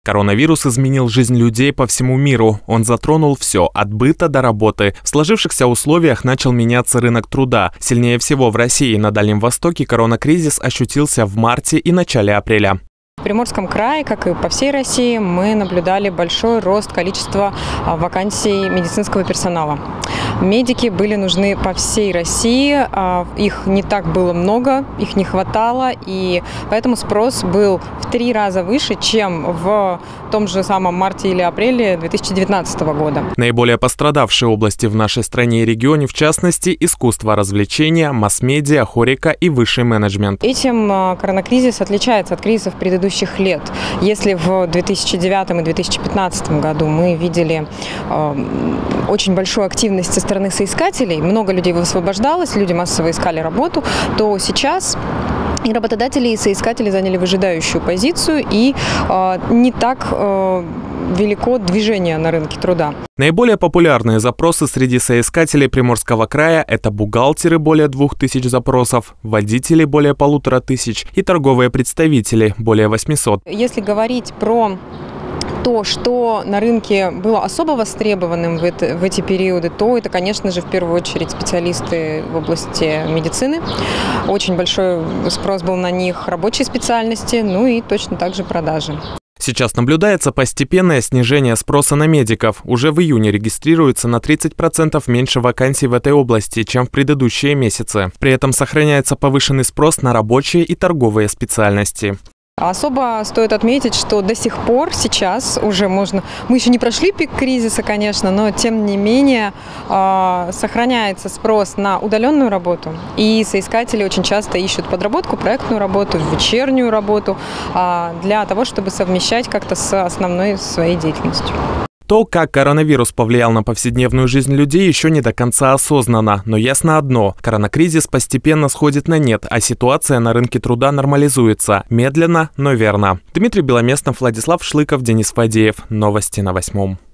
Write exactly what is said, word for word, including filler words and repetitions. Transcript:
Коронавирус изменил жизнь людей по всему миру. Он затронул все, от быта до работы. В сложившихся условиях начал меняться рынок труда. Сильнее всего в России и на Дальнем Востоке коронакризис ощутился в марте и начале апреля. В Приморском крае, как и по всей России, мы наблюдали большой рост количества вакансий медицинского персонала. Медики были нужны по всей России, их не так было много, их не хватало, и поэтому спрос был в три раза выше, чем в том же самом марте или апреле две тысячи девятнадцатого года. Наиболее пострадавшие области в нашей стране и регионе, в частности, искусство развлечения, масс-медиа, хорика и высший менеджмент. Этим коронакризис отличается от кризисов предыдущих лет. Если в две тысячи девятом и две тысячи пятнадцатом году мы видели э, очень большую активность со стороны соискателей, много людей высвобождалось, люди массово искали работу, то сейчас и работодатели, и соискатели заняли выжидающую позицию, и э, не так э, велико движение на рынке труда. Наиболее популярные запросы среди соискателей Приморского края – это бухгалтеры, более двух тысяч запросов, водители, более полутора тысяч, и торговые представители, более восьмисот. Если говорить про то, что на рынке было особо востребованным в, это, в эти периоды, то это, конечно же, в первую очередь специалисты в области медицины. Очень большой спрос был на них, рабочие специальности, ну и точно так же продажи. Сейчас наблюдается постепенное снижение спроса на медиков. Уже в июне регистрируется на тридцать процентов меньше вакансий в этой области, чем в предыдущие месяцы. При этом сохраняется повышенный спрос на рабочие и торговые специальности. Особо стоит отметить, что до сих пор сейчас уже можно, мы еще не прошли пик кризиса, конечно, но тем не менее э, сохраняется спрос на удаленную работу. И соискатели очень часто ищут подработку, проектную работу, вечернюю работу э, для того, чтобы совмещать как-то с основной своей деятельностью. То, как коронавирус повлиял на повседневную жизнь людей, еще не до конца осознанно. Но ясно одно – коронакризис постепенно сходит на нет, а ситуация на рынке труда нормализуется. Медленно, но верно. Дмитрий Беломестнов, Владислав Шлыков, Денис Фадеев. Новости на восьмом.